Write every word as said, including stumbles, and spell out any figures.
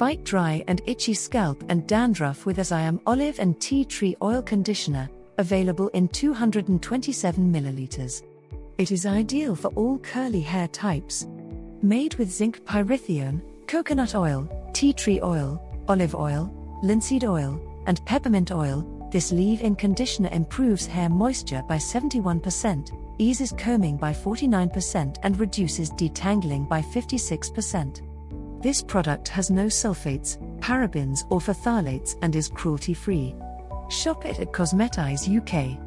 Fight dry and itchy scalp and dandruff with As I Am olive and tea tree oil conditioner, available in two hundred twenty-seven milliliters. It is ideal for all curly hair types. Made with zinc pyrithione, coconut oil, tea tree oil, olive oil, linseed oil, and peppermint oil, this leave-in conditioner improves hair moisture by seventy-one percent, eases combing by forty-nine percent and reduces detangling by fifty-six percent. This product has no sulfates, parabens or phthalates and is cruelty-free. Shop it at Cosmetize U K.